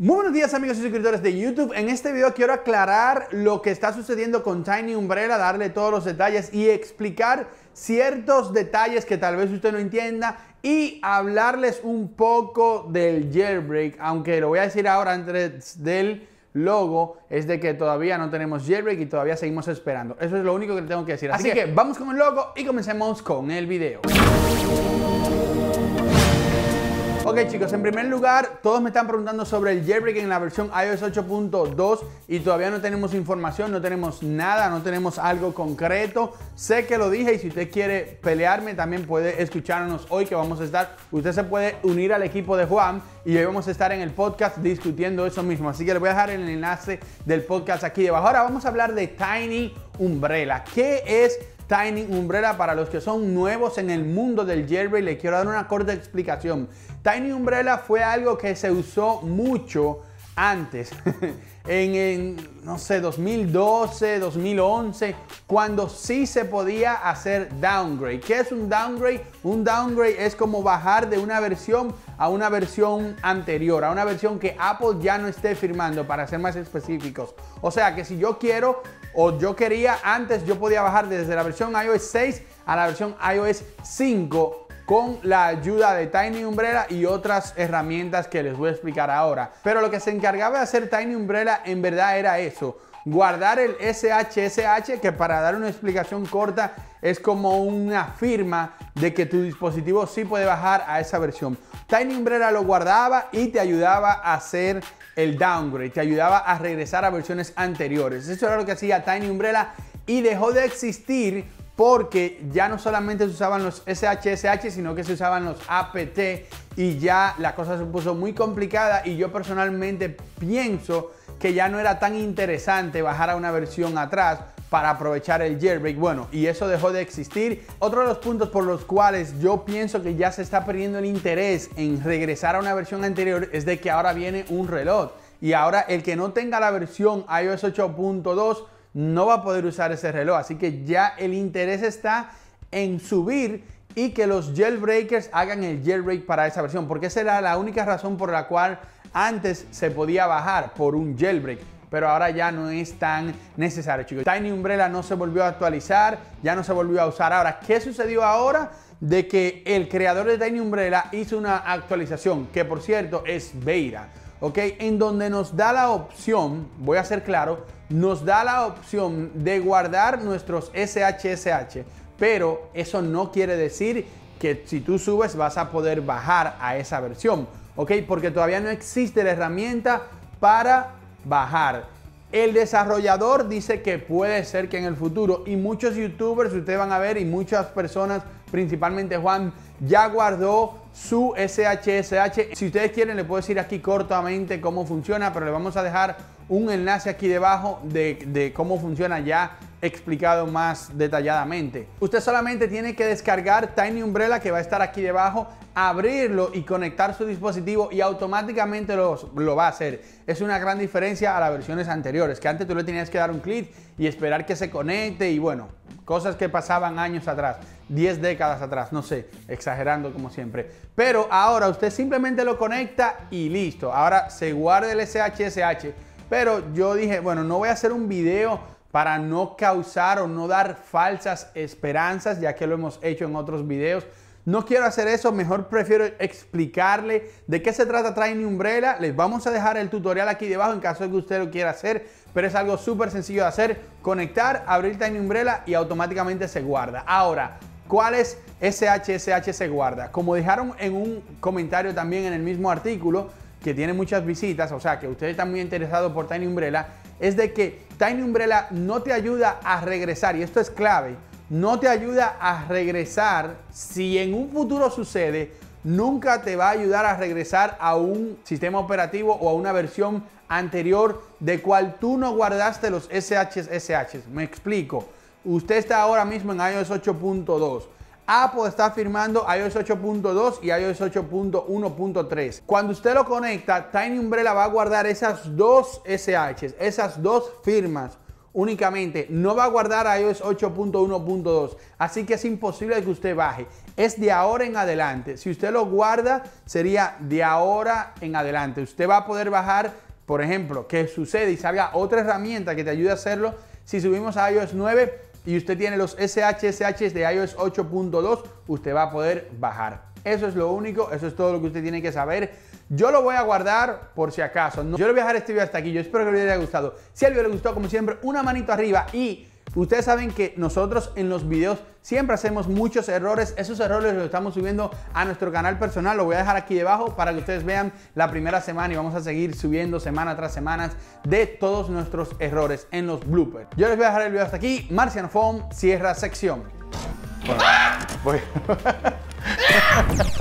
Muy buenos días amigos y suscriptores de YouTube. En este video quiero aclarar lo que está sucediendo con Tiny Umbrella, darle todos los detalles y explicar ciertos detalles que tal vez usted no entienda y hablarles un poco del jailbreak, aunque lo voy a decir ahora antes del logo, es de que todavía no tenemos jailbreak y todavía seguimos esperando. Eso es lo único que le tengo que decir. Así que vamos con el logo y comencemos con el video. Ok chicos, en primer lugar, todos me están preguntando sobre el jailbreak en la versión iOS 8.2 y todavía no tenemos información, no tenemos nada, no tenemos algo concreto. Sé que lo dije y si usted quiere pelearme también puede escucharnos hoy que vamos a estar, usted se puede unir al equipo de Juan y hoy vamos a estar en el podcast discutiendo eso mismo. Así que le voy a dejar el enlace del podcast aquí debajo. Ahora vamos a hablar de Tiny Umbrella. ¿Qué es Tiny Umbrella? Para los que son nuevos en el mundo del jailbreak, les quiero dar una corta explicación. Tiny Umbrella fue algo que se usó mucho antes, no sé, 2012, 2011, cuando sí se podía hacer downgrade. ¿Qué es un downgrade? Un downgrade es como bajar de una versión a una versión anterior, a una versión que Apple ya no esté firmando, para ser más específicos. O sea que si yo quiero o yo quería antes, yo podía bajar desde la versión iOS 6 a la versión iOS 5 con la ayuda de Tiny Umbrella y otras herramientas que les voy a explicar ahora. Pero lo que se encargaba de hacer Tiny Umbrella en verdad era eso: guardar el SSH, que para dar una explicación corta es como una firma de que tu dispositivo sí puede bajar a esa versión. Tiny Umbrella lo guardaba y te ayudaba a hacer el downgrade, te ayudaba a regresar a versiones anteriores. Eso era lo que hacía Tiny Umbrella y dejó de existir porque ya no solamente se usaban los SSH, sino que se usaban los apt y ya la cosa se puso muy complicada y yo personalmente pienso que ya no era tan interesante bajar a una versión atrás para aprovechar el jailbreak. Bueno, y eso dejó de existir. Otro de los puntos por los cuales yo pienso que ya se está perdiendo el interés en regresar a una versión anterior es de que ahora viene un reloj y ahora el que no tenga la versión iOS 8.2 no va a poder usar ese reloj, así que ya el interés está en subir y que los jailbreakers hagan el jailbreak para esa versión, porque esa era la única razón por la cual antes se podía bajar por un jailbreak, pero ahora ya no es tan necesario, chicos. Tiny Umbrella no se volvió a actualizar, ya no se volvió a usar. Ahora, ¿qué sucedió ahora? De que el creador de Tiny Umbrella hizo una actualización, que por cierto es beta, ¿ok? En donde nos da la opción, voy a ser claro, nos da la opción de guardar nuestros SSH, pero eso no quiere decir que si tú subes vas a poder bajar a esa versión, ¿ok? Porque todavía no existe la herramienta para bajar. El desarrollador dice que puede ser que en el futuro, y muchos youtubers, ustedes van a ver, y muchas personas, principalmente Juan, ya guardó su SSH. Si ustedes quieren, le puedo decir aquí cortamente cómo funciona, pero le vamos a dejar un enlace aquí debajo de cómo funciona ya explicado más detalladamente. Usted solamente tiene que descargar Tiny Umbrella, que va a estar aquí debajo, abrirlo y conectar su dispositivo y automáticamente lo va a hacer. Es una gran diferencia a las versiones anteriores, que antes tú le tenías que dar un clic y esperar que se conecte y bueno, cosas que pasaban años atrás, 10 décadas atrás, no sé, exagerando como siempre. Pero ahora usted simplemente lo conecta y listo. Ahora se guarda el SSH, pero yo dije, bueno, no voy a hacer un video para no causar o no dar falsas esperanzas, ya que lo hemos hecho en otros videos. No quiero hacer eso, mejor prefiero explicarle de qué se trata Tiny Umbrella. Les vamos a dejar el tutorial aquí debajo en caso de que usted lo quiera hacer, pero es algo súper sencillo de hacer: conectar, abrir Tiny Umbrella y automáticamente se guarda. Ahora, ¿cuál es SSH se guarda? Como dejaron en un comentario también en el mismo artículo, que tiene muchas visitas, o sea que ustedes están muy interesados por Tiny Umbrella, es de que Tiny Umbrella no te ayuda a regresar, y esto es clave, no te ayuda a regresar. Si en un futuro sucede, nunca te va a ayudar a regresar a un sistema operativo o a una versión anterior de cual tú no guardaste los SSH. Me explico. Usted está ahora mismo en iOS 8.2. Apple está firmando iOS 8.2 y iOS 8.1.3. Cuando usted lo conecta, Tiny Umbrella va a guardar esas dos SSHs, esas dos firmas, únicamente, no va a guardar iOS 8.1.2, así que es imposible que usted baje. Es de ahora en adelante. Si usted lo guarda, sería de ahora en adelante. Usted va a poder bajar, por ejemplo, que sucede y salga otra herramienta que te ayude a hacerlo. Si subimos a iOS 9 y usted tiene los SSH de iOS 8.2, usted va a poder bajar. Eso es lo único, eso es todo lo que usted tiene que saber. Yo lo voy a guardar por si acaso. Yo le voy a dejar este video hasta aquí. Yo espero que les haya gustado. Si al video le gustó, como siempre, una manito arriba. Y ustedes saben que nosotros en los videos siempre hacemos muchos errores. Esos errores los estamos subiendo a nuestro canal personal. Lo voy a dejar aquí debajo para que ustedes vean la primera semana y vamos a seguir subiendo semana tras semana de todos nuestros errores en los bloopers. Yo les voy a dejar el video hasta aquí. Marciano Phone cierra sección. Bueno, voy.